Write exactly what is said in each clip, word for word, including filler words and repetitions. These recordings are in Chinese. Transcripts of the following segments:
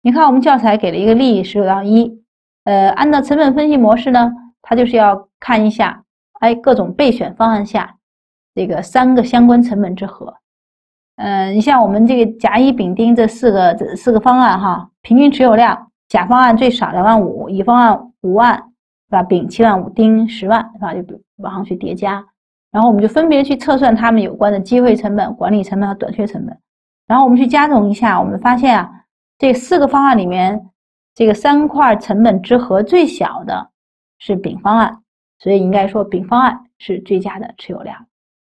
你看我们教材给了一个例十九杠一，呃，按照成本分析模式呢，它就是要看一下，哎，各种备选方案下这个三个相关成本之和。嗯、呃，你像我们这个甲乙丙丁这四个这四个方案哈，平均持有量，甲方案最少两万五，乙方案五万，是吧？丙七万五，丁十万，是吧？就往上去叠加，然后我们就分别去测算它们有关的机会成本、管理成本和短缺成本，然后我们去加总一下，我们发现啊，这四个方案里面，这个三块成本之和最小的是丙方案，所以应该说丙方案是最佳的持有量。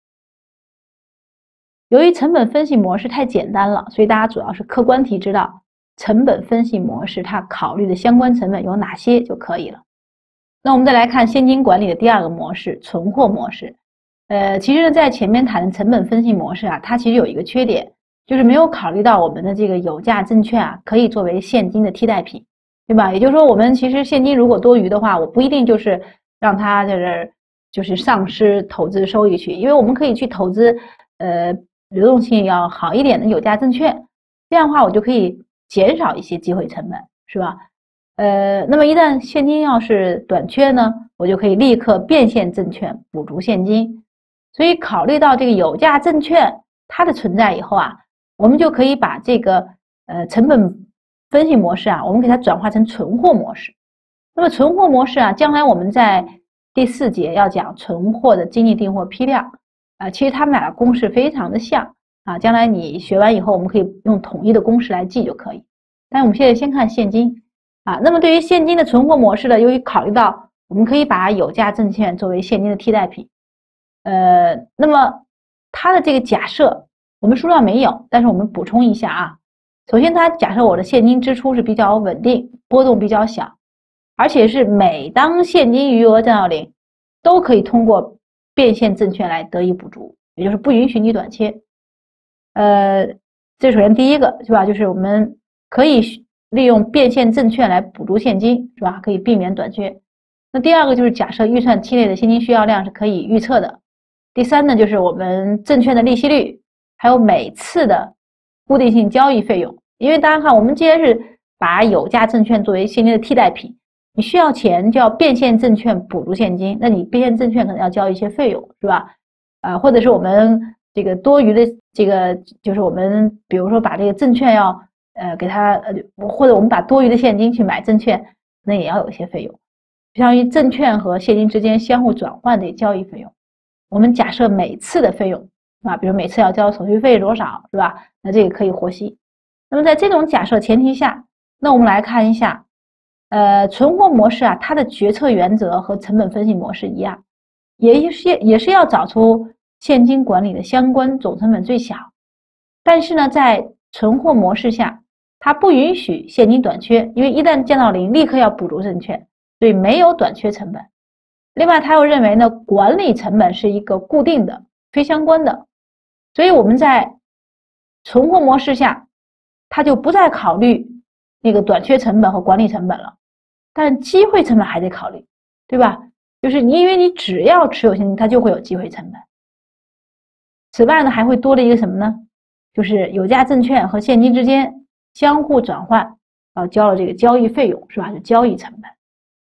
由于成本分析模式太简单了，所以大家主要是客观题知道成本分析模式它考虑的相关成本有哪些就可以了。那我们再来看现金管理的第二个模式，存货模式。呃，其实呢，在前面谈的成本分析模式啊，它其实有一个缺点，就是没有考虑到我们的这个有价证券啊，可以作为现金的替代品，对吧？也就是说，我们其实现金如果多余的话，我不一定就是让它就是就是丧失投资收益去，因为我们可以去投资呃流动性要好一点的有价证券，这样的话我就可以减少一些机会成本，是吧？呃，那么一旦现金要是短缺呢，我就可以立刻变现证券补足现金。所以考虑到这个有价证券它的存在以后啊，我们就可以把这个呃成本分析模式啊，我们给它转化成存货模式。那么存货模式啊，将来我们在第四节要讲存货的经济订货批量啊，其实它们俩的公式非常的像啊，将来你学完以后，我们可以用统一的公式来记就可以。但是我们现在先看现金啊，那么对于现金的存货模式呢，由于考虑到我们可以把有价证券作为现金的替代品。呃，那么它的这个假设我们书上没有，但是我们补充一下啊。首先它假设我的现金支出是比较稳定，波动比较小，而且是每当现金余额降到零，都可以通过变现证券来得以补足，也就是不允许你短缺。呃，这首先第一个是吧，就是我们可以利用变现证券来补足现金，是吧？可以避免短缺。那第二个就是假设预算期内的现金需要量是可以预测的。第三呢，就是我们证券的利息率，还有每次的固定性交易费用。因为大家看，我们既然是把有价证券作为现金的替代品，你需要钱就要变现证券补足现金，那你变现证券可能要交一些费用，是吧？啊、呃，或者是我们这个多余的这个，就是我们比如说把这个证券要呃给它呃，或者我们把多余的现金去买证券，那也要有一些费用，相当于证券和现金之间相互转换的交易费用。我们假设每次的费用啊，比如每次要交手续费多少，是吧？那这个可以活期。那么在这种假设前提下，那我们来看一下，呃，存货模式啊，它的决策原则和成本分析模式一样，也是也是要找出现金管理的相关总成本最小。但是呢，在存货模式下，它不允许现金短缺，因为一旦降到零，立刻要补足证券，所以没有短缺成本。另外，他又认为呢，管理成本是一个固定的、非相关的，所以我们在存货模式下，他就不再考虑那个短缺成本和管理成本了，但机会成本还得考虑，对吧？就是因为你只要持有现金，它就会有机会成本。此外呢，还会多了一个什么呢？就是有价证券和现金之间相互转换，要交了这个交易费用，是吧？就交易成本。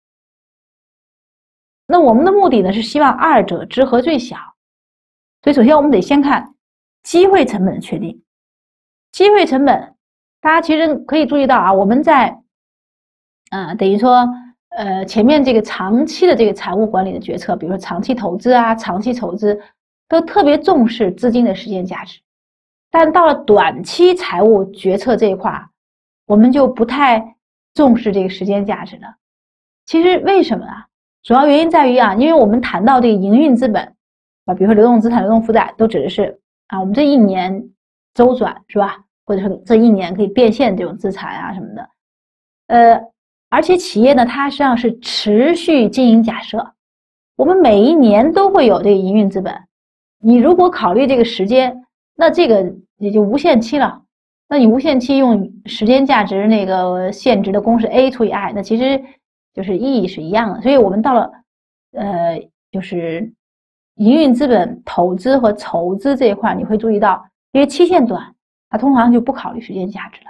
那我们的目的呢，是希望二者之和最小，所以首先我们得先看机会成本的确定。机会成本，大家其实可以注意到啊，我们在，呃，等于说，呃，前面这个长期的这个财务管理的决策，比如说长期投资啊、长期投资，都特别重视资金的时间价值，但到了短期财务决策这一块，我们就不太重视这个时间价值了。其实为什么啊？主要原因在于啊，因为我们谈到这个营运资本啊，比如说流动资产、流动负债，都指的是啊，我们这一年周转是吧？或者说这一年可以变现这种资产啊什么的。呃，而且企业呢，它实际上是持续经营假设，我们每一年都会有这个营运资本。你如果考虑这个时间，那这个也就无限期了。那你无限期用时间价值那个现值的公式 A 除以 I， 那其实就是意义是一样的。所以我们到了呃，就是营运资本投资和筹资这一块，你会注意到，因为期限短，它通常就不考虑时间价值了。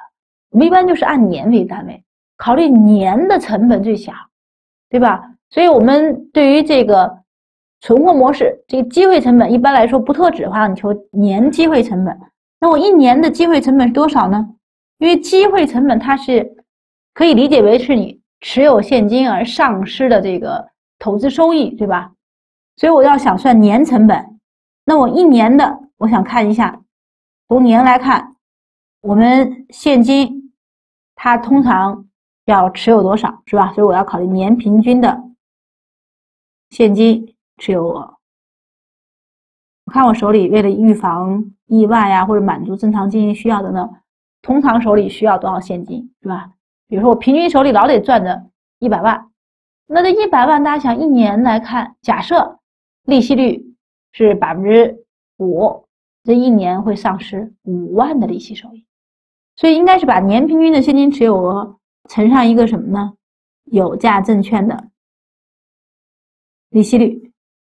我们一般就是按年为单位，考虑年的成本最小，对吧？所以我们对于这个存货模式，这个机会成本一般来说不特指的话，你求年机会成本。那我一年的机会成本是多少呢？因为机会成本它是可以理解为是你持有现金而丧失的这个投资收益，对吧？所以我要想算年成本，那我一年的，我想看一下，从年来看，我们现金它通常要持有多少，是吧？所以我要考虑年平均的现金持有额。我看我手里为了预防意外呀、啊，或者满足正常经营需要的呢，通常手里需要多少现金，是吧？比如说我平均手里老得攥着一百万，那这一百万大家想一年来看，假设利息率是百分之五，这一年会丧失五万的利息收益，所以应该是把年平均的现金持有额乘上一个什么呢？有价证券的利息率，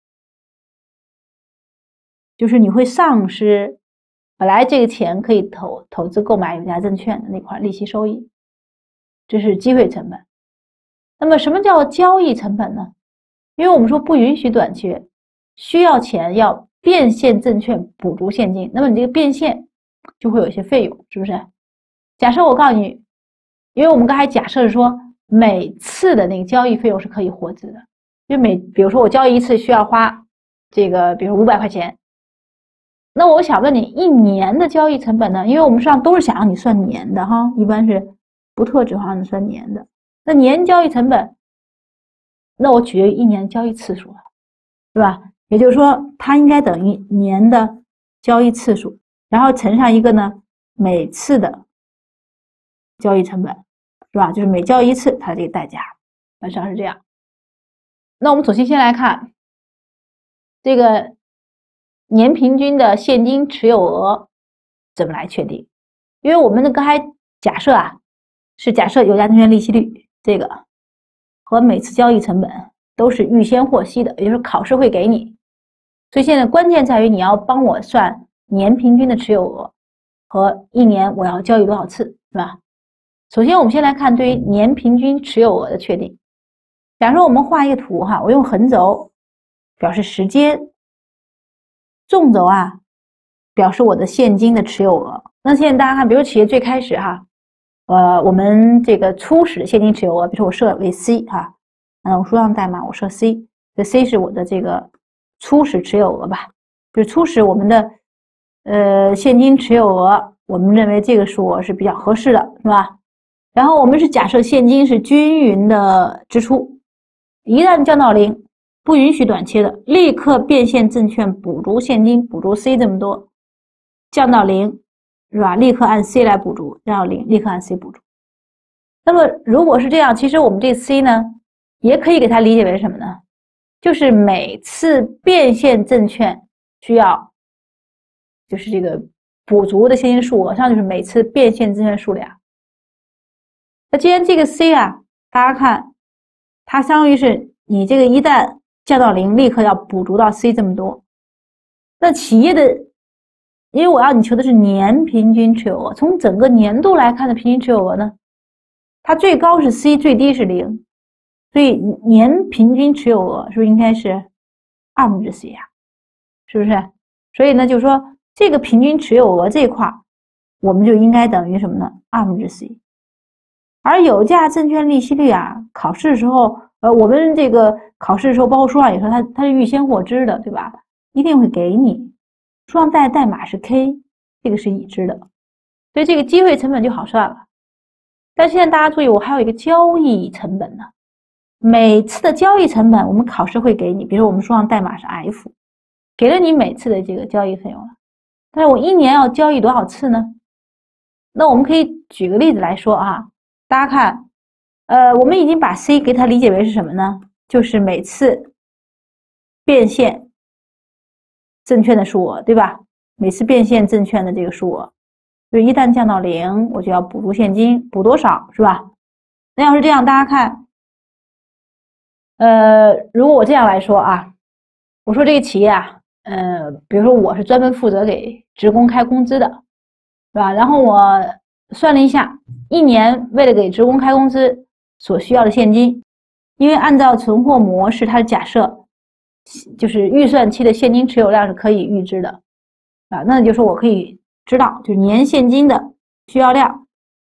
就是你会丧失本来这个钱可以投投资购买有价证券的那块利息收益，这是机会成本。那么什么叫交易成本呢？因为我们说不允许短缺，需要钱要变现证券补足现金，那么你这个变现就会有一些费用，是不是？假设我告诉你，因为我们刚才假设是说每次的那个交易费用是可以获知的，因为每比如说我交易一次需要花这个比如五百块钱，那我想问你一年的交易成本呢？因为我们实际上都是想让你算年的哈，一般是不特指让你算年的。那年交易成本，那我取决于一年交易次数了，是吧？也就是说，它应该等于年的交易次数，然后乘上一个呢每次的交易成本，是吧？就是每交易一次它的这个代价，本质上是这样。那我们首先先来看这个年平均的现金持有额怎么来确定？因为我们的刚才假设啊，是假设有价证券利息率这个和每次交易成本都是预先获悉的，也就是考试会给你。所以现在关键在于你要帮我算年平均的持有额和一年我要交易多少次，是吧？首先我们先来看对于年平均持有额的确定。假如说我们画一个图哈，我用横轴表示时间，纵轴啊表示我的现金的持有额。那现在大家看，比如企业最开始哈，呃，我们这个初始的现金持有额，比如说我设为 C 哈，嗯，我书上代码我设 C， 这 C 是我的这个初始持有额吧，就是初始我们的呃现金持有额，我们认为这个数额是比较合适的，是吧？然后我们是假设现金是均匀的支出，一旦降到零，不允许短缺的，立刻变现证券补足现金，补足 C 这么多，降到零，是吧？立刻按 C 来补足，降到零，立刻按 C 补足。那么如果是这样，其实我们这 C 呢，也可以给它理解为什么呢？就是每次变现证券需要，就是这个补足的现金数额，上就是每次变现证券数量。那既然这个 C 啊，大家看，它相当于是你这个一旦降到零，立刻要补足到 C 这么多。那企业的，因为我要你求的是年平均持有额，从整个年度来看的平均持有额呢，它最高是 C， 最低是零，所以年平均持有额是不是应该是二分之 C 呀？是不是？所以呢，就是说这个平均持有额这一块，我们就应该等于什么呢？二分之 C。而有价证券利息率啊，考试的时候，呃，我们这个考试的时候，包括书上也说它它是预先获知的，对吧？一定会给你。书上带代码是 K， 这个是已知的，所以这个机会成本就好算了。但现在大家注意，我还有一个交易成本呢。每次的交易成本，我们考试会给你，比如说我们书上代码是 F， 给了你每次的这个交易费用了。但是我一年要交易多少次呢？那我们可以举个例子来说啊。大家看，呃，我们已经把 C 给它理解为是什么呢？就是每次变现证券的数额，对吧？每次变现证券的这个数额，就是一旦降到零，我就要补足现金，补多少，是吧？那要是这样，大家看，呃，如果我这样来说啊，我说这个企业啊，呃，比如说我是专门负责给职工开工资的，是吧？然后我算了一下，一年为了给职工开工资所需要的现金，因为按照存货模式，它的假设就是预算期的现金持有量是可以预知的啊，那就是我可以知道，就是年现金的需要量。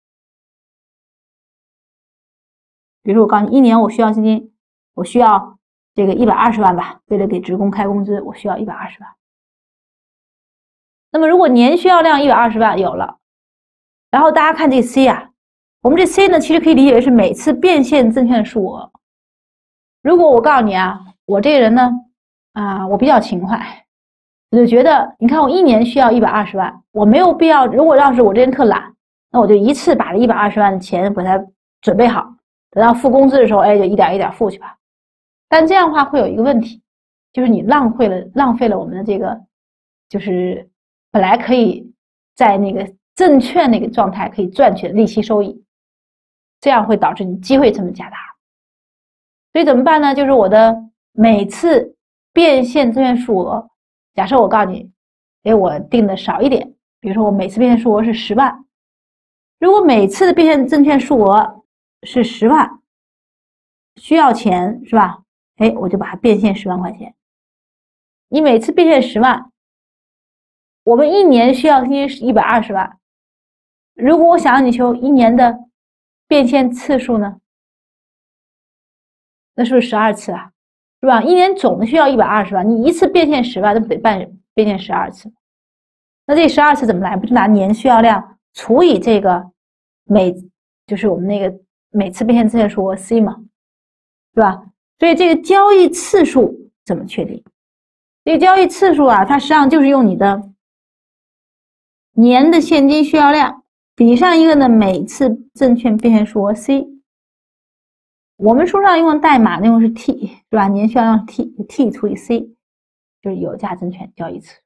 比如说我告诉你，一年我需要现金，我需要这个一百二十万吧，为了给职工开工资，我需要一百二十万。那么如果年需要量一百二十万有了，然后大家看这 C 啊，我们这 C 呢，其实可以理解为是每次变现证券数额。如果我告诉你啊，我这个人呢，啊，我比较勤快，我就觉得，你看我一年需要一百二十万，我没有必要，如果要是我这人特懒，那我就一次把这一百二十万的钱把它准备好，等到付工资的时候，哎，就一点一点付去吧。但这样的话会有一个问题，就是你浪费了浪费了我们的这个，就是本来可以在那个证券那个状态可以赚取的利息收益，这样会导致你机会成本加大。所以怎么办呢？就是我的每次变现证券数额，假设我告诉你，哎，我定的少一点，比如说我每次变现数额是十万，如果每次的变现证券数额是十万，需要钱是吧？哎，我就把它变现十万块钱。你每次变现十万，我们一年需要现金是一百二十万。如果我想让你求一年的变现次数呢？那是不是十二次啊？是吧？一年总的需要一百二十万，你一次变现十万，那不得办变现十二次？那这十二次怎么来？不就拿年需要量除以这个每，就是我们那个每次变现证券数额 C 嘛，是吧？所以这个交易次数怎么确定？这个交易次数啊，它实际上就是用你的年的现金需要量比上一个呢每次证券变现数额 C。我们书上用的代码呢用的是 T， 是吧？年需要量是 T，T 除以 C， 就是有价证券交易次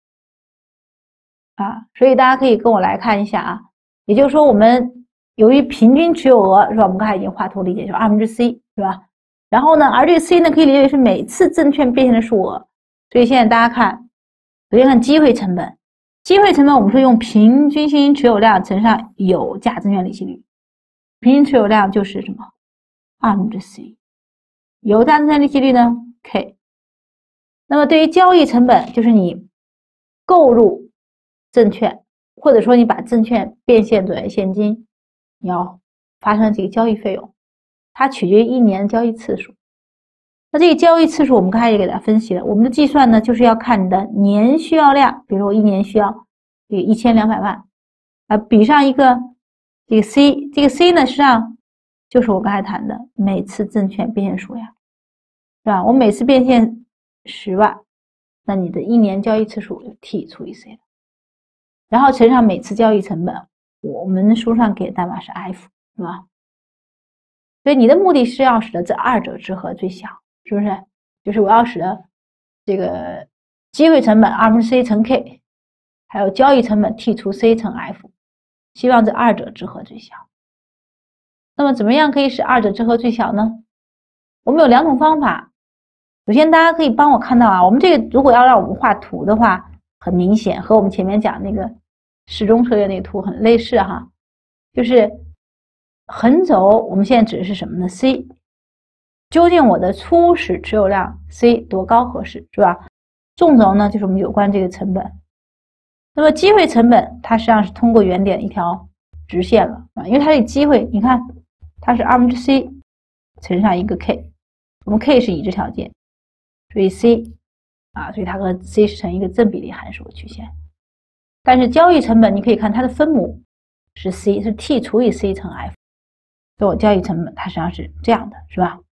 啊。所以大家可以跟我来看一下啊，也就是说我们由于平均持有额是吧？我们刚才已经画图理解，就是二分之 C 是吧？然后呢，而这个 C 呢可以理解为是每次证券变现的数额。所以现在大家看，首先看机会成本，机会成本我们是用平均现金持有量乘上有价证券利息率，平均持有量就是什么？二分之 C， 有价证券利息率呢 K。那么对于交易成本，就是你购入证券，或者说你把证券变现转为现金，你要发生这个交易费用，它取决于一年交易次数。那这个交易次数我们刚才也给大家分析了，我们的计算呢就是要看你的年需要量，比如说我一年需要这个一千两百万啊，比上一个这个 C， 这个 C 呢实际上就是我刚才谈的每次证券变现数量，是吧？我每次变现十万，那你的一年交易次数就 T 除以 C 了，然后乘上每次交易成本，我们书上给的代码是 F， 是吧？所以你的目的是要使得这二者之和最小，是不是？就是我要使得这个机会成本二分之 C 乘 K， 还有交易成本 T 除 C 乘 F， 希望这二者之和最小。那么怎么样可以使二者之和最小呢？我们有两种方法。首先大家可以帮我看到啊，我们这个如果要让我们画图的话，很明显和我们前面讲那个时钟策略那个图很类似哈，就是横轴我们现在指的是什么呢？ C， 究竟我的初始持有量 C 多高合适，是吧？纵轴呢就是我们有关这个成本。那么机会成本它实际上是通过原点一条直线了啊，因为它这个机会你看它是二分之 C 乘上一个 K， 我们 K 是已知条件，所以 C 啊，所以它和 C 是成一个正比例函数的曲线。但是交易成本你可以看它的分母是 C， 是 T 除以 C 乘 F， 所以我交易成本它实际上是这样的，是吧？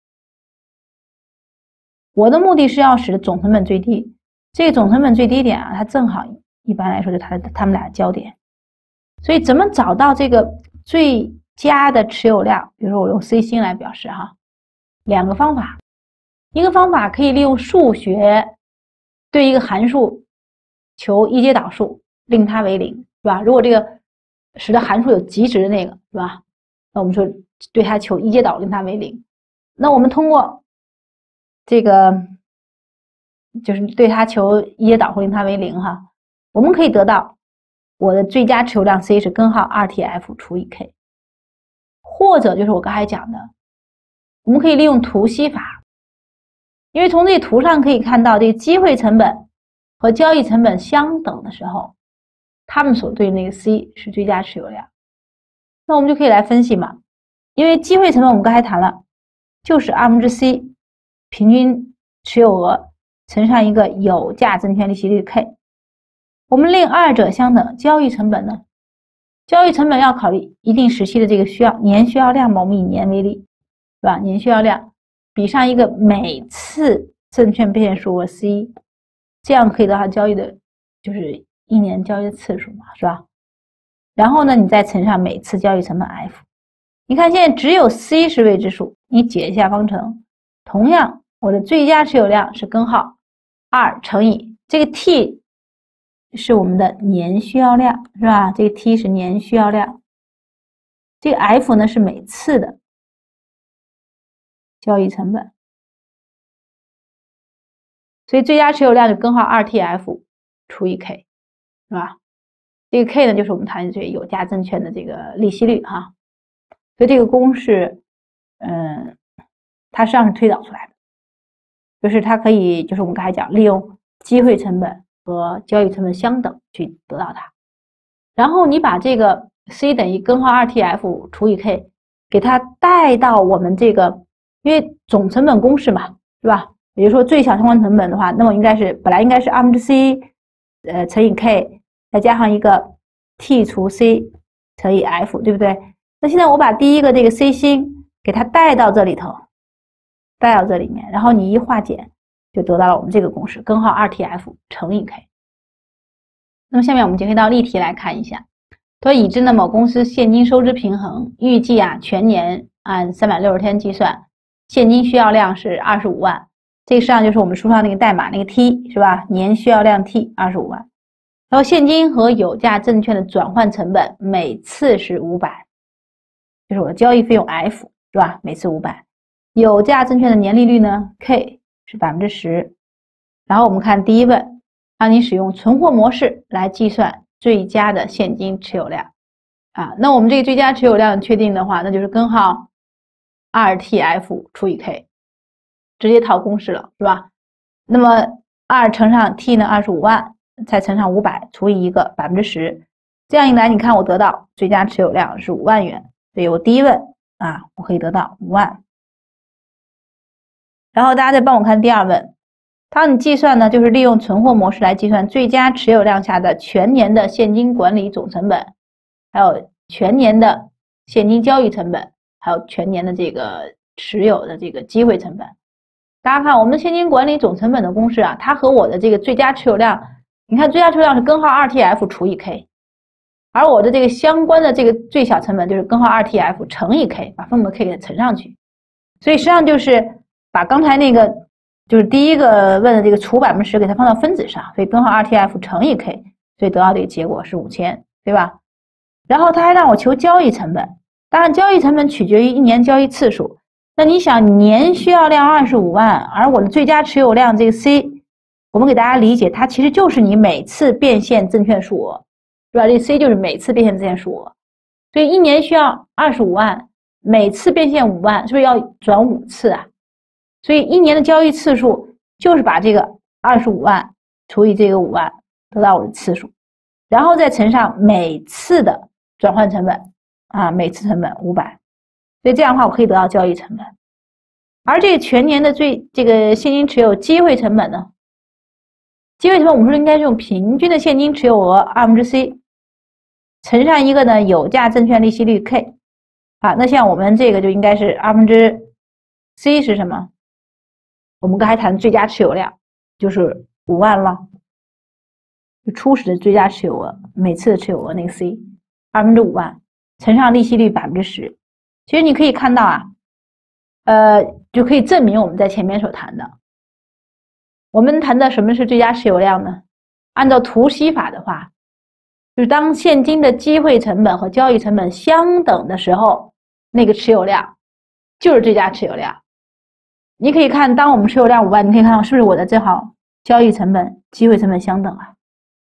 我的目的是要使得总成本最低，这个总成本最低点啊，它正好一般来说就它的它们俩的交点。所以怎么找到这个最佳的持有量？比如说我用 C 星来表示哈，两个方法，一个方法可以利用数学对一个函数求一阶导数，令它为零，是吧？如果这个使得函数有极值的那个，是吧？那我们说对它求一阶导，令它为零。那我们通过这个就是对它求一阶导或令它为零哈，我们可以得到我的最佳持有量 C 是根号 二 T F 除以 K， 或者就是我刚才讲的，我们可以利用图析法，因为从这图上可以看到，这个机会成本和交易成本相等的时候，它们所对应的那个 C 是最佳持有量。那我们就可以来分析嘛，因为机会成本我们刚才谈了，就是二分之 C 平均持有额乘上一个有价证券利息率 K。我们令二者相等，交易成本呢？交易成本要考虑一定时期的这个需要，年需要量嘛，我们以年为例，是吧？年需要量比上一个每次证券变现数额 C， 这样可以得到交易的，就是一年交易的次数嘛，是吧？然后呢，你再乘上每次交易成本 F。你看现在只有 C 是未知数，你解一下方程，同样我的最佳持有量是根号二乘以这个 T 是我们的年需要量，是吧？这个 T 是年需要量，这个 F 呢是每次的交易成本，所以最佳持有量就根号 二 T F 除以 K， 是吧？这个 K 呢就是我们谈的这个有价证券的这个利息率哈。所以这个公式，嗯，它实际上是推导出来的，就是它可以，就是我们刚才讲，利用机会成本和交易成本相等去得到它。然后你把这个 C 等于根号 二 T F 除以 K， 给它带到我们这个，因为总成本公式嘛，是吧？比如说最小相关成本的话，那么应该是本来应该是二分之 C， 呃乘以 K， 再加上一个 T 除 C 乘以 F， 对不对？那现在我把第一个这个 C 星给它带到这里头，带到这里面，然后你一化简，就得到了我们这个公式，根号 二 T F 乘以 K。那么下面我们结合到例题来看一下。说已知呢某公司现金收支平衡，预计啊全年按三百六十天计算，现金需要量是二十五万。这个实际上就是我们书上那个代码那个 T 是吧？年需要量 T 二十五万。然后现金和有价证券的转换成本每次是五百。就是我的交易费用 F 是吧？每次五百，有价证券的年利率呢 K 是 百分之十。 然后我们看第一问，让你使用存货模式来计算最佳的现金持有量啊。那我们这个最佳持有量确定的话，那就是根号 二 T F 除以 K， 直接套公式了，是吧？那么二乘上 T 呢二十五万，再乘上五百除以一个 百分之十， 这样一来你看我得到最佳持有量是五万元。所以我第一问啊，我可以得到五万。然后大家再帮我看第二问，它你计算呢，就是利用存货模式来计算最佳持有量下的全年的现金管理总成本，还有全年的现金交易成本，还有全年的这个持有的这个机会成本。大家看我们现金管理总成本的公式啊，它和我的这个最佳持有量，你看最佳持有量是根号 二 T F 除以 K。而我的这个相关的这个最小成本就是根号 二 T F 乘以 K， 把分母的 K 给它乘上去。所以实际上就是把刚才那个就是第一个问的这个除 百分之十 给它放到分子上，所以根号 二 T F 乘以 K， 所以得到这个结果是五千，对吧？然后他还让我求交易成本，当然交易成本取决于一年交易次数。那你想年需要量二十五万，而我的最佳持有量这个 C， 我们给大家理解，它其实就是你每次变现证券数额。是吧？这 C 就是每次变现证券数额，所以一年需要二十五万，每次变现五万，是不是要转五次啊？所以一年的交易次数就是把这个二十五万除以这个五万，得到我的次数，然后再乘上每次的转换成本啊，每次成本五百，所以这样的话我可以得到交易成本。而这个全年的最这个现金持有机会成本呢？机会成本我们说应该是用平均的现金持有额二分之 C 乘上一个呢有价证券利息率 K 啊，那像我们这个就应该是二分之 C 是什么？我们刚才谈最佳持有量就是五万了，就初始的最佳持有额，每次的持有额那个 C 二分之五万乘上利息率 百分之十。 其实你可以看到啊，呃，就可以证明我们在前面所谈的。我们谈的什么是最佳持有量呢？按照图析法的话，就是当现金的机会成本和交易成本相等的时候，那个持有量就是最佳持有量。你可以看，当我们持有量五万，你可以看到是不是我的正好交易成本、机会成本相等啊？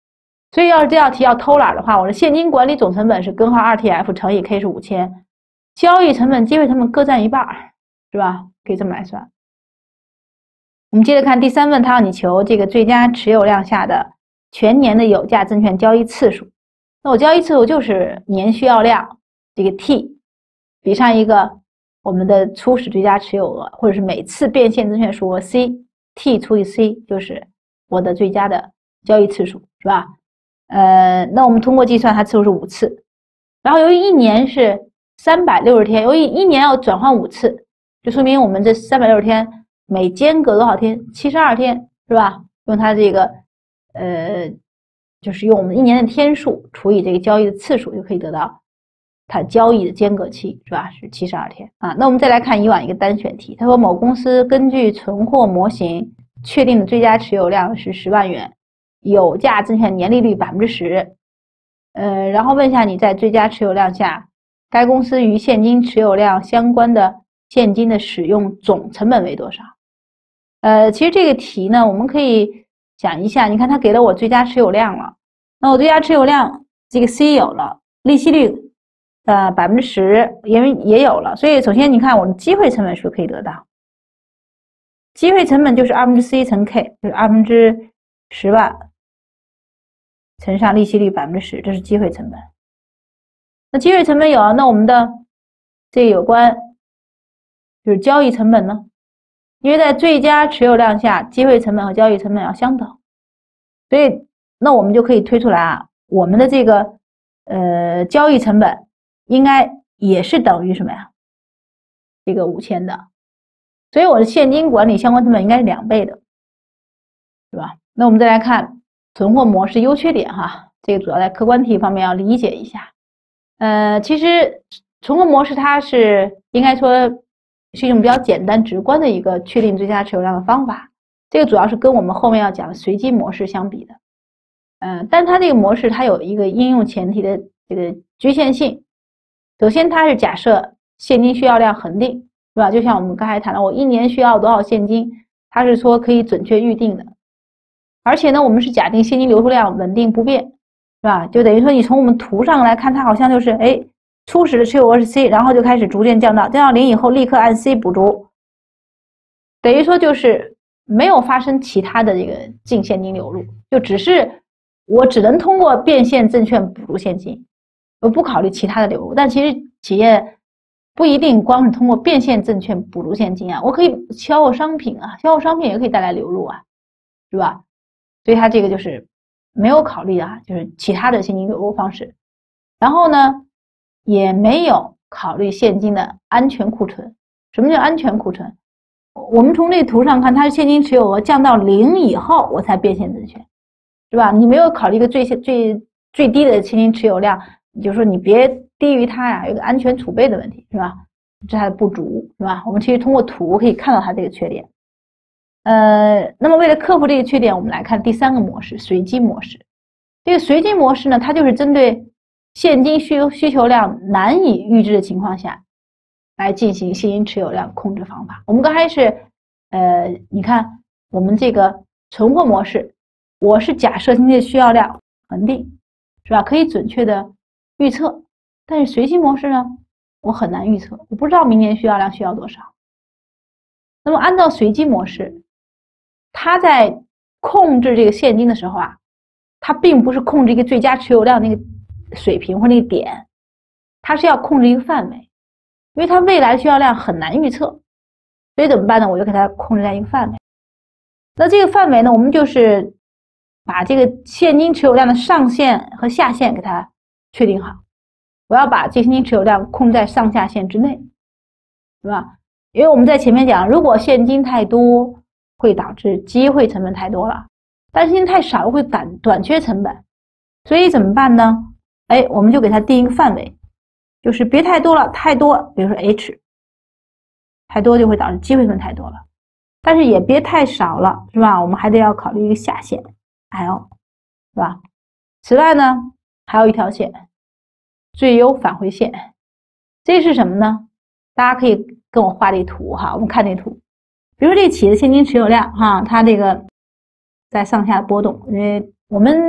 所以要是这道题要偷懒的话，我的现金管理总成本是根号 二 T F 乘以 K 是五千，交易成本、机会成本各占一半，是吧？可以这么来算。我们接着看第三问，他让你求这个最佳持有量下的全年的有价证券交易次数。那我交易次数就是年需要量这个 T 比上一个我们的初始最佳持有额，或者是每次变现证券数额 C T 除以 C 就是我的最佳的交易次数，是吧？呃，那我们通过计算它次数是五次，然后由于一年是三百六十天，由于一年要转换五次，就说明我们这三百六十天每间隔多少天？七十二天，是吧？用它这个呃，就是用我们一年的天数除以这个交易的次数，就可以得到它交易的间隔期，是吧？是七十二天啊。那我们再来看以往一个单选题，他说某公司根据存货模型确定的最佳持有量是十万元，有价证券年利率 百分之十， 呃，然后问一下你在最佳持有量下，该公司与现金持有量相关的现金的使用总成本为多少？呃，其实这个题呢，我们可以想一下，你看它给了我最佳持有量了，那我最佳持有量这个 C 有了，利息率呃 百分之十 因为也有了，所以首先你看我的机会成本是不是可以得到？机会成本就是二分之 C 乘 K， 就是二分之十万乘上利息率 百分之十， 这是机会成本。那机会成本有了，那我们的这个有关就是交易成本呢？因为在最佳持有量下，机会成本和交易成本要相等，所以那我们就可以推出来啊，我们的这个呃交易成本应该也是等于什么呀？这个五千的，所以我的现金管理相关成本应该是两倍的，是吧？那我们再来看存货模式优缺点哈，这个主要在客观题方面要理解一下。呃，其实存货模式它是应该说是一种比较简单直观的一个确定最佳持有量的方法，这个主要是跟我们后面要讲的随机模式相比的。嗯、呃，但它这个模式它有一个应用前提的这个局限性。首先它是假设现金需要量恒定，是吧？就像我们刚才谈到我一年需要多少现金，它是说可以准确预定的。而且呢，我们是假定现金流出量稳定不变，是吧？就等于说你从我们图上来看，它好像就是哎，初始的持有额是 C， 然后就开始逐渐降到降到零以后，立刻按 C 补足，等于说就是没有发生其他的这个净现金流入，就只是我只能通过变现证券补足现金，我不考虑其他的流入。但其实企业不一定光是通过变现证券补足现金啊，我可以销售商品啊，销售商品也可以带来流入啊，是吧？所以它这个就是没有考虑啊，就是其他的现金流入方式。然后呢，也没有考虑现金的安全库存。什么叫安全库存？我们从这图上看，它是现金持有额降到零以后，我才变现证券，是吧？你没有考虑一个最最最低的现金持有量，你就说你别低于它呀，有个安全储备的问题，是吧？这它的不足，是吧？我们其实通过图可以看到它这个缺点。呃，那么为了克服这个缺点，我们来看第三个模式，随机模式。这个随机模式呢，它就是针对现金需求需求量难以预知的情况下，来进行现金持有量控制方法。我们刚才是，呃，你看我们这个存货模式，我是假设现金的需要量恒定，是吧？可以准确的预测。但是随机模式呢，我很难预测，我不知道明年需要量需要多少。那么按照随机模式，它在控制这个现金的时候啊，它并不是控制一个最佳持有量那个水平或那个点，它是要控制一个范围，因为它未来的需要量很难预测，所以怎么办呢？我就给它控制在一个范围。那这个范围呢，我们就是把这个现金持有量的上限和下限给它确定好。我要把这现金持有量控制在上下限之内，是吧？因为我们在前面讲，如果现金太多，会导致机会成本太多了，但是现金太少会短短缺成本，所以怎么办呢？哎，我们就给它定一个范围，就是别太多了，太多，比如说 H， 太多就会导致机会成本太多了，但是也别太少了，是吧？我们还得要考虑一个下限 L， 是吧？此外呢，还有一条线，最优返回线，这是什么呢？大家可以跟我画这图哈，我们看这图。比如说这个企业的现金持有量哈，它这个在上下波动，因为我们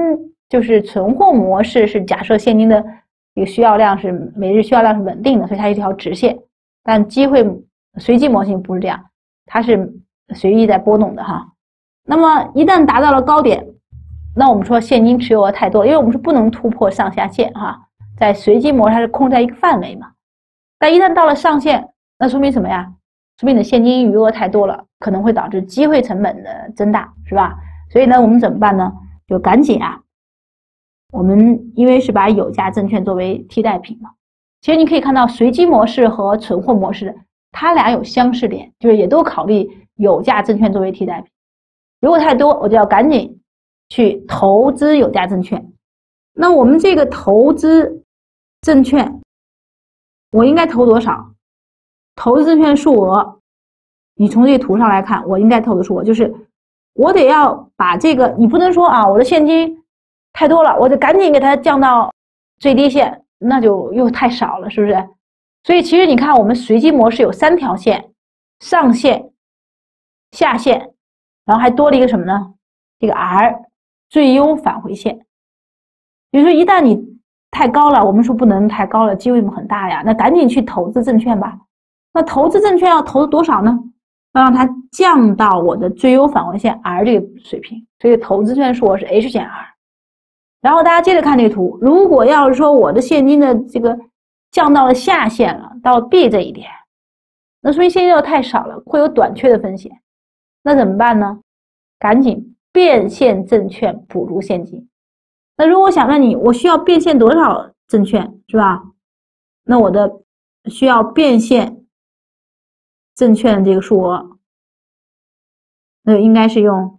就是存货模式是假设现金的这个需要量是每日需要量是稳定的，所以它是一条直线。但机会随机模型不是这样，它是随意在波动的哈。那么一旦达到了高点，那我们说现金持有额太多，因为我们是不能突破上下限哈，在随机模式它是控制在一个范围嘛。但一旦到了上限，那说明什么呀？说明你的现金余额太多了，可能会导致机会成本的增大，是吧？所以呢，我们怎么办呢？就赶紧啊，我们因为是把有价证券作为替代品嘛。其实你可以看到随机模式和存货模式，它俩有相似点，就是也都考虑有价证券作为替代品。如果太多，我就要赶紧去投资有价证券。那我们这个投资证券，我应该投多少？投资证券数额，你从这个图上来看，我应该投的数额就是我得要把这个，你不能说啊，我的现金太多了，我就赶紧给它降到最低线，那就又太少了，是不是？所以其实你看，我们随机模式有三条线，上限、下限，然后还多了一个什么呢？这个 R 最优返回线。比如说一旦你太高了，我们说不能太高了，机会很大呀，那赶紧去投资证券吧。那投资证券要投多少呢？要让它降到我的最优返回线 R 这个水平，所以投资证券数额是 H 减 R。然后大家接着看这个图，如果要是说我的现金的这个降到了下限了，到了 B 这一点，那说明现金流太少了，会有短缺的风险。那怎么办呢？赶紧变现证券补足现金。那如果我想问你，我需要变现多少证券，是吧？那我的需要变现证券的这个数额，那应该是用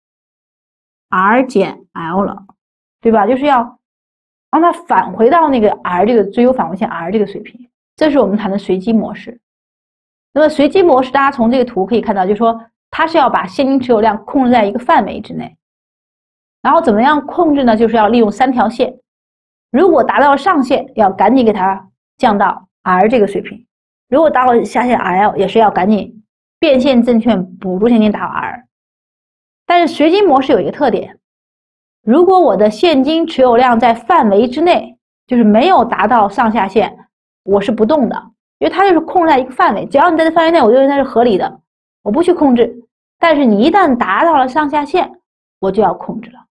R 减 L 了，对吧？就是要让它返回到那个 R 这个最优返回线 R 这个水平，这是我们谈的随机模式。那么随机模式，大家从这个图可以看到，就是说它是要把现金持有量控制在一个范围之内。然后怎么样控制呢？就是要利用三条线，如果达到了上限，要赶紧给它降到 R 这个水平；如果达到下限 L， 也是要赶紧变现证券补足现金达到 R。但是随机模式有一个特点，如果我的现金持有量在范围之内，就是没有达到上下限，我是不动的，因为它就是控制在一个范围，只要你在这范围内，我就认为它是合理的，我不去控制。但是你一旦达到了上下限，我就要控制了。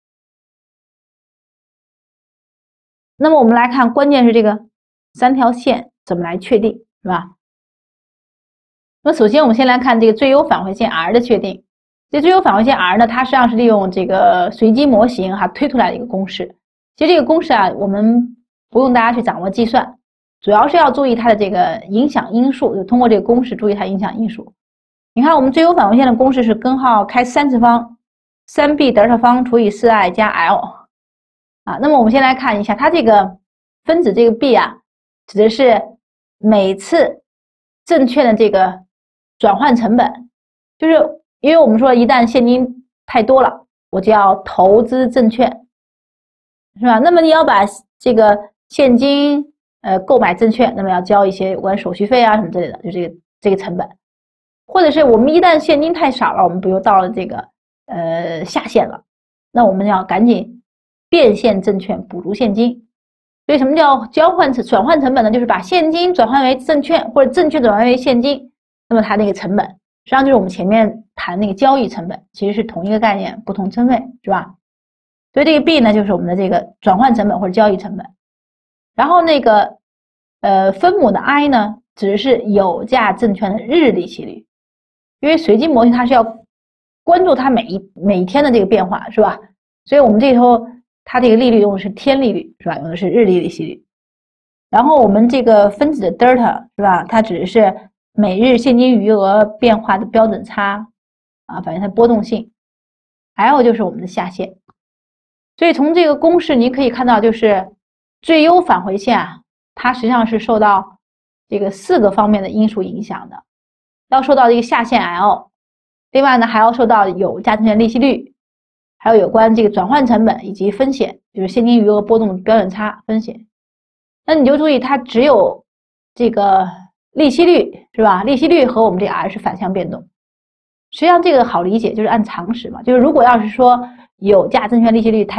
那么我们来看，关键是这个三条线怎么来确定，是吧？那么首先我们先来看这个最优返回线 R 的确定。这最优返回线 R 呢，它实际上是利用这个随机模型哈推出来的一个公式。其实这个公式啊，我们不用大家去掌握计算，主要是要注意它的这个影响因素，就通过这个公式注意它影响因素。你看我们最优返回线的公式是根号开三次方， 三 b 德尔塔方除以 四 i 加 L。啊，那么我们先来看一下，它这个分子这个 B 啊，指的是每次证券的这个转换成本，就是因为我们说一旦现金太多了，我就要投资证券，是吧？那么你要把这个现金呃购买证券，那么要交一些有关手续费啊什么之类的，就这个这个成本，或者是我们一旦现金太少了，我们比如到了这个呃下限了，那我们要赶紧变现证券补足现金。所以什么叫交换成转换成本呢？就是把现金转换为证券，或者证券转换为现金，那么它那个成本实际上就是我们前面谈那个交易成本，其实是同一个概念，不同称谓，是吧？所以这个 B 呢，就是我们的这个转换成本或者交易成本。然后那个呃分母的 I 呢，指的是有价证券的日利息率，因为随机模型它是要关注它每一每一天的这个变化，是吧？所以我们这时候它这个利率用的是天利率，是吧？用的是日利利息率。然后我们这个分子的 delta 是吧？它指的是每日现金余额变化的标准差啊，反映它波动性。L 就是我们的下限。所以从这个公式你可以看到，就是最优返回线啊，它实际上是受到这个四个方面的因素影响的，要受到这个下限 L， 另外呢还要受到有价证券利息率，还有有关这个转换成本以及风险，就是现金余额波动标准差风险。那你就注意，它只有这个利息率是吧？利息率和我们这个 R 是反向变动。实际上这个好理解，就是按常识嘛，就是如果要是说有价证券利息率太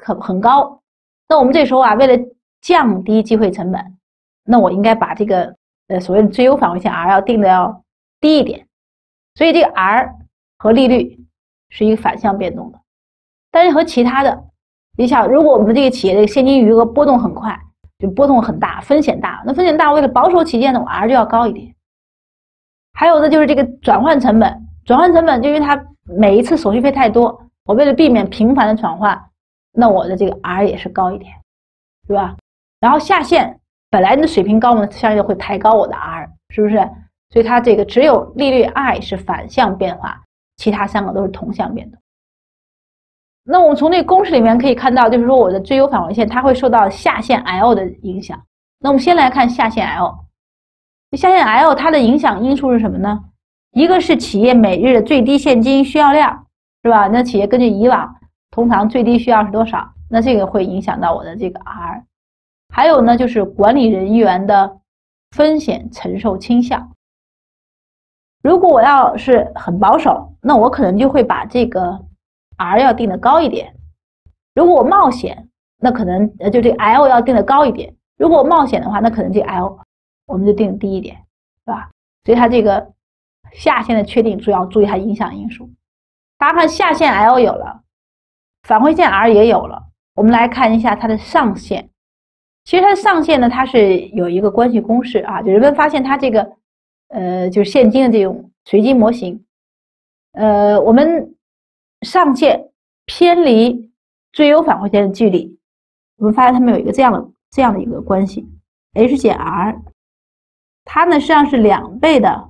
很很高。那我们这时候啊，为了降低机会成本，那我应该把这个呃所谓的最优返回线 R 要定的要低一点。所以这个 R 和利率是一个反向变动的。但是和其他的，你想，如果我们这个企业的现金余额波动很快，就波动很大，风险大，那风险大，为了保守起见呢，我 R 就要高一点。还有呢，就是这个转换成本，转换成本就因为它每一次手续费太多，我为了避免频繁的转换，那我的这个 R 也是高一点，是吧？然后下限本来的水平高呢，相应会抬高我的 R， 是不是？所以它这个只有利率 I 是反向变化，其他三个都是同向变动。那我们从这个公式里面可以看到，就是说我的最优返回线它会受到下限 L 的影响。那我们先来看下限 L， 下限 L 它的影响因素是什么呢？一个是企业每日的最低现金需要量，是吧？那企业根据以往通常最低需要是多少？那这个会影响到我的这个 R。还有呢，就是管理人员的风险承受倾向。如果我要是很保守，那我可能就会把这个 R 要定的高一点。如果我冒险，那可能呃就这个 L 要定的高一点。如果我冒险的话，那可能这个 L 我们就定低一点，是吧？所以它这个下限的确定主要注意它影响因素。大家看下限 L 有了，返回线 R 也有了，我们来看一下它的上限。其实它的上限呢，它是有一个关系公式啊，就人们发现它这个呃就是现金的这种随机模型，呃我们上限偏离最优返回线的距离，我们发现它们有一个这样的这样的一个关系 ，H 减 R， 它呢实际上是两倍的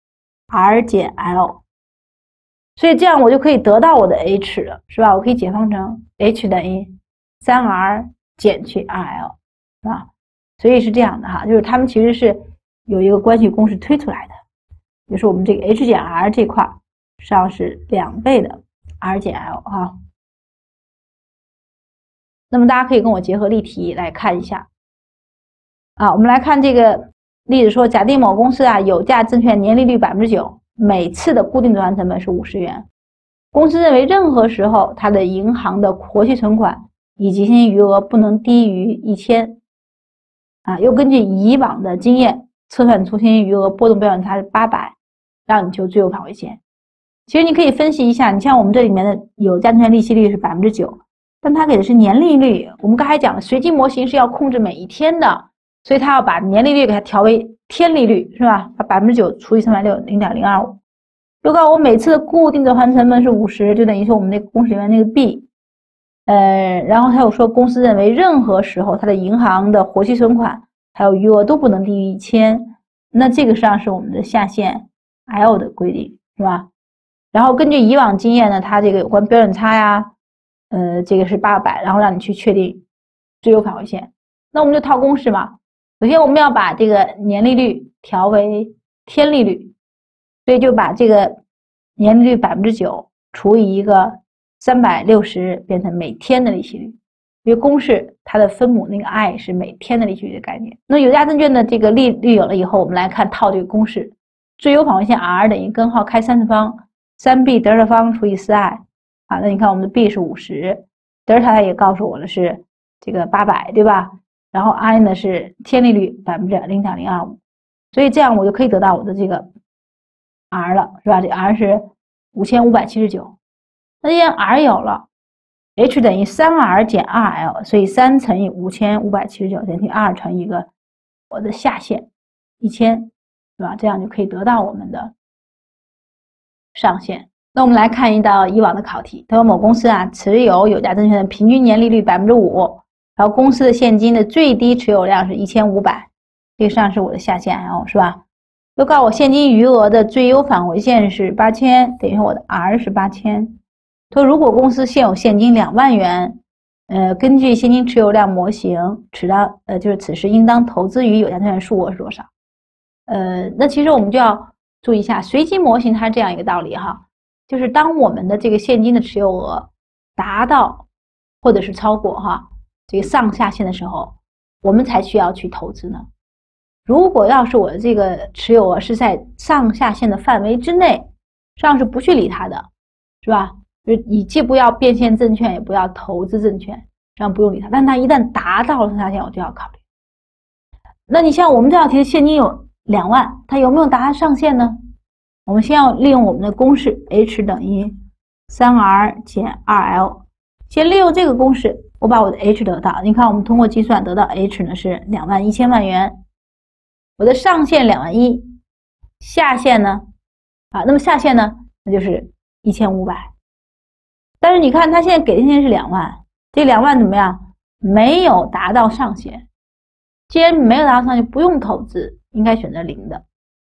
R 减 L， 所以这样我就可以得到我的 H 了，是吧？我可以解方成 H 等于 三 R 减去 二 L， 是吧？所以是这样的哈，就是它们其实是有一个关系公式推出来的，就是我们这个 H 减 R 这块实际上是两倍的 R 减 L 哈。那么大家可以跟我结合例题来看一下啊。我们来看这个例子说，假定某公司啊有价证券年利率 百分之九， 每次的固定转换成本是五十元。公司认为任何时候它的银行的活期存款以及现金余额不能低于一千啊。又根据以往的经验测算出现金余额波动标准差是八百，让你求最优返回线。其实你可以分析一下，你像我们这里面的有价证券利息率是 百分之九， 但它给的是年利率。我们刚才讲了，随机模型是要控制每一天的，所以它要把年利率给它调为天利率，是吧？把 百分之九 除以三百六十， 零点零二五。又告诉我每次的固定转换成本是五十，就等于说我们那个公式里面那个 B。呃，然后他又说，公司认为任何时候它的银行的活期存款还有余额都不能低于一千，那这个实际上是我们的下限 L 的规定，是吧？然后根据以往经验呢，它这个有关标准差呀，呃，这个是八百，然后让你去确定最优返回线。那我们就套公式嘛。首先我们要把这个年利率调为天利率，所以就把这个年利率 百分之九 除以一个三百六十，变成每天的利息率。因为公式它的分母那个 I 是每天的利息率的概念。那有价证券的这个利率有了以后，我们来看套这个公式，最优返回线 R 等于根号开三次方 三 B 德尔塔方除以 四 I 啊。那你看我们的 B 是五十，德尔塔它也告诉我了是这个八百，对吧？然后 I 呢是天利率 百分之零点零二五， 所以这样我就可以得到我的这个 R 了，是吧？这 R 是五千五百七十九。那既然 R 有了， H 等于 三 R 减 二 L， 所以三乘以五千五百七十九等于二乘以一个我的下限一千，是吧？这样就可以得到我们的上限。那我们来看一道以往的考题，他说某公司啊持有有价证券的平均年利率 百分之五， 然后公司的现金的最低持有量是一千五百，这个实际上是我的下限 L， 是吧？又告诉我现金余额的最优返回线是八千，等于说我的 R 是八千。说如果公司现有现金两万元，呃，根据现金持有量模型，此当呃就是此时应当投资于有价证券数额是多少？呃，那其实我们就要注意一下，随机模型它是这样一个道理哈，就是当我们的这个现金的持有额达到或者是超过哈这个上下限的时候，我们才需要去投资呢。如果要是我的这个持有额是在上下限的范围之内，实际上是不去理它的，是吧？就是你既不要变现证券，也不要投资证券， 这样不用理它。但它一旦达到了上下限，我就要考虑。那你像我们这道题的现金有两万，它有没有达到上限呢？我们先要利用我们的公式 H 等于 三 R 减 二 L， 先利用这个公式，我把我的 H 得到。你看我们通过计算得到 H 呢是两万一千万元，我的上限两万一，下限呢啊，那么下限呢那就是一千五百。但是你看它现在给的现金是两万，这两万怎么样？没有达到上限。既然没有达到上限，不用投资，应该选择零的。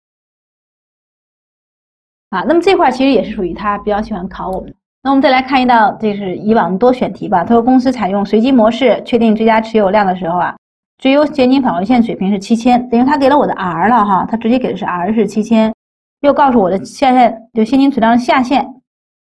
啊，那么这块其实也是属于他比较喜欢考我们。那我们再来看一道，这是以往多选题吧。他说公司采用随机模式确定最佳持有量的时候啊，最优现金返回线水平是七千，等于他给了我的 R 了哈，他直接给的是 R 是七千，又告诉我的下限就现金存量的下限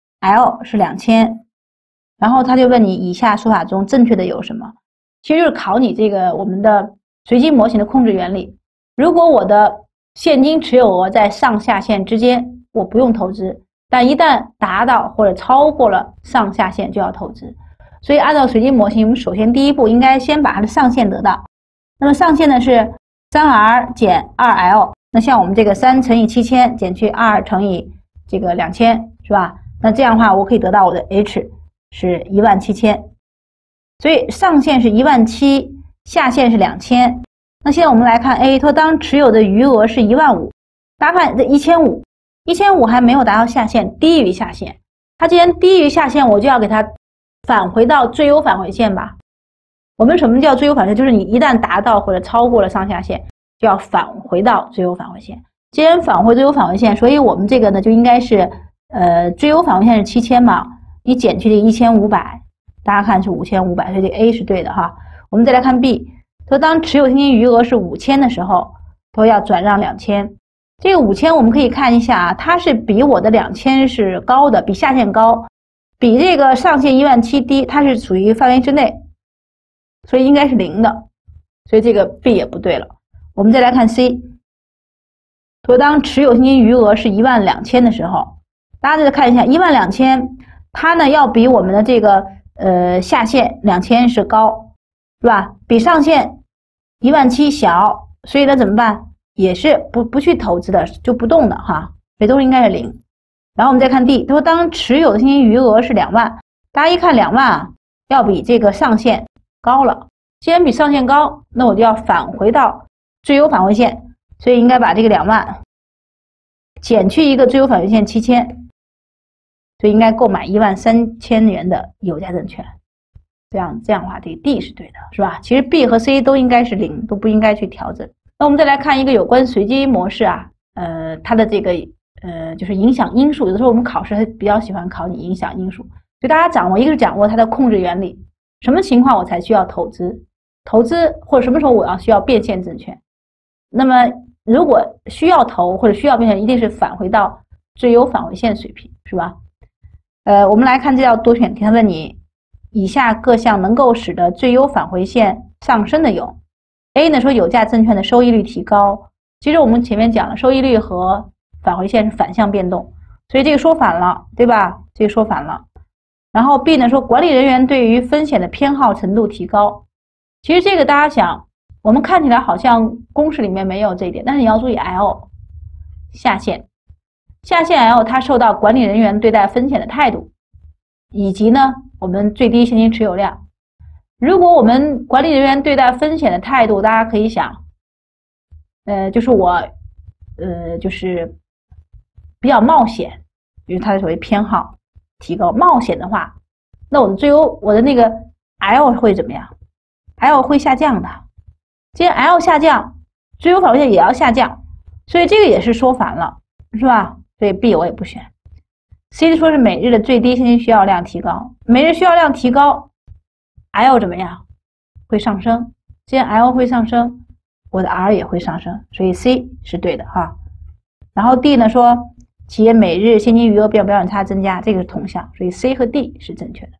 L 是两千，然后他就问你以下说法中正确的有什么？其实就是考你这个我们的随机模型的控制原理。如果我的现金持有额在上下限之间，我不用投资，但一旦达到或者超过了上下限就要投资。所以按照随机模型，我们首先第一步应该先把它的上限得到。那么上限呢是 三 R 减 二 L， 那像我们这个三乘以七千减去二乘以这个两千是吧？那这样的话我可以得到我的 H 是一万七千。所以上限是一万七，下限是两千。那现在我们来看 A， 说当持有的余额是一万五，大家看这一千五，一千五还没有达到下限，低于下限。它既然低于下限，我就要给它返回到最优返回线吧。我们什么叫最优返回线？就是你一旦达到或者超过了上下限，就要返回到最优返回线。既然返回最优返回线，所以我们这个呢就应该是呃最优返回线是七千嘛，你减去这一千五百，大家看是五千五百，所以这个 A 是对的哈。我们再来看 B， 说当持有现金余额是五千的时候，都要转让两千。这个五千我们可以看一下啊，它是比我的两千是高的，比下限高，比这个上限一万七低，它是属于范围之内，所以应该是零的，所以这个 B 也不对了。我们再来看 C， 说当持有现金余额是一万两千的时候，大家再看一下一万两千，它呢要比我们的这个呃下限两千是高，是吧？比上限一万七小，所以呢怎么办？也是不不去投资的，就不动的哈，所以都是应该是零。然后我们再看 D， 他说当持有的现金余额是两万，大家一看两万啊，要比这个上限高了。既然比上限高，那我就要返回到最优返回线，所以应该把这个两万减去一个最优返回线七千，所以应该购买一万三千元的有价证券。这样这样的话，这个 D 是对的，是吧？其实 B 和 C 都应该是零，都不应该去调整。那我们再来看一个有关随机模式啊，呃，它的这个呃就是影响因素，有的时候我们考试还比较喜欢考你影响因素，所以大家掌握一个是掌握它的控制原理，什么情况我才需要投资，投资或者什么时候我要需要变现证券。那么如果需要投或者需要变现，一定是返回到最优返回线水平，是吧？呃，我们来看这道多选题，他问你以下各项能够使得最优返回线上升的有。A 呢说有价证券的收益率提高，其实我们前面讲了，收益率和返回线是反向变动，所以这个说反了，对吧？这个说反了。然后 B 呢说管理人员对于风险的偏好程度提高，其实这个大家想，我们看起来好像公式里面没有这一点，但是你要注意 L 下限，下限 L 它受到管理人员对待风险的态度，以及呢我们最低现金持有量。如果我们管理人员对待风险的态度，大家可以想，呃，就是我，呃，就是比较冒险，就是它的所谓偏好提高。冒险的话，那我的最优，我的那个 L 会怎么样 ？L 会下降的。既然 L 下降，最优返回线也要下降，所以这个也是说反了，是吧？所以 B 我也不选。C 说是每日的最低现金需要量提高，每日需要量提高。L 怎么样？会上升。既然 L 会上升，我的 R 也会上升，所以 C 是对的哈。然后 D 呢说企业每日现金余额比表现差增加，这个是同向，所以 C 和 D 是正确的。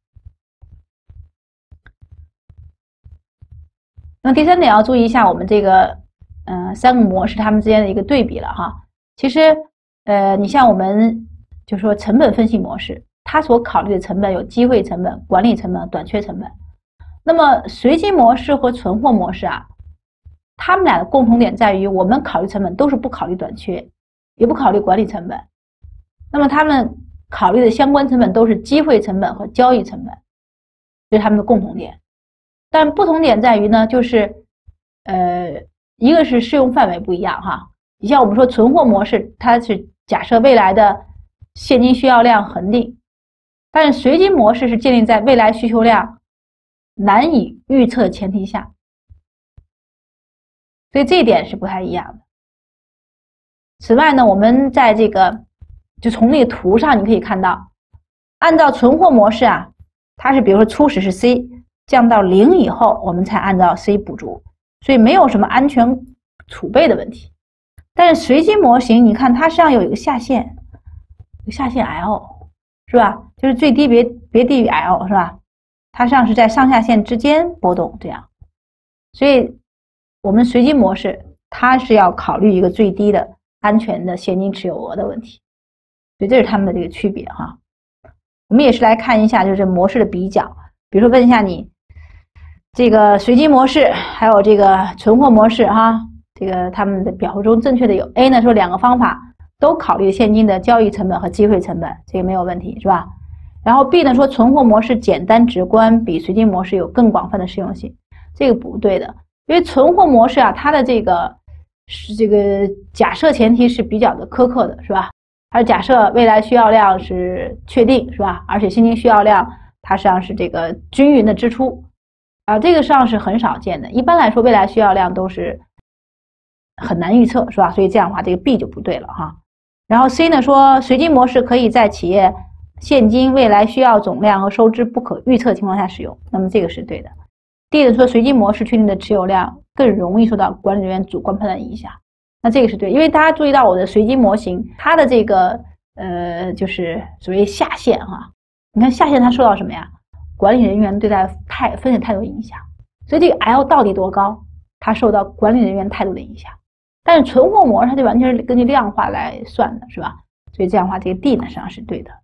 那第三点要注意一下我们这个呃三个模式它们之间的一个对比了哈。其实呃你像我们就说成本分析模式，它所考虑的成本有机会成本、管理成本、短缺成本。 那么随机模式和存货模式啊，他们俩的共同点在于，我们考虑成本都是不考虑短缺，也不考虑管理成本。那么他们考虑的相关成本都是机会成本和交易成本，这是他们的共同点。但不同点在于呢，就是呃，一个是适用范围不一样哈。你像我们说存货模式，它是假设未来的现金需要量恒定，但是随机模式是建立在未来需求量难以预测的前提下，所以这一点是不太一样的。此外呢，我们在这个就从那个图上你可以看到，按照存货模式啊，它是比如说初始是 C， 降到零以后，我们才按照 C 补足，所以没有什么安全储备的问题。但是随机模型，你看它实际上有一个下限，有下限 L 是吧？就是最低别别低于 L 是吧？它实际上是在上下限之间波动这样，所以我们随机模式它是要考虑一个最低的安全的现金持有额的问题，所以这是它们的这个区别哈。我们也是来看一下就是模式的比较，比如说问一下你这个随机模式还有这个存货模式哈，这个他们的表述中正确的有 A 呢说两个方法都考虑现金的交易成本和机会成本，这个没有问题是吧？然后 B 呢说存货模式简单直观，比随机模式有更广泛的适用性，这个不对的，因为存货模式啊，它的这个是这个假设前提是比较的苛刻的是吧？它是假设未来需要量是确定是吧？而且现金需要量它实际上是这个均匀的支出啊，这个实际上是很少见的。一般来说未来需要量都是很难预测是吧？所以这样的话这个 B 就不对了哈。然后 C 呢说随机模式可以在企业现金未来需要总量和收支不可预测情况下使用，那么这个是对的。D 呢说随机模式确定的持有量更容易受到管理人员主观判断影响，那这个是对，因为大家注意到我的随机模型它的这个呃就是所谓下限哈，你看下限它受到什么呀？管理人员对待态分析态度影响，所以这个 L 到底多高，它受到管理人员态度的影响。但是存货模式它就完全是根据量化来算的是吧？所以这样的话这个 D 呢实际上是对的。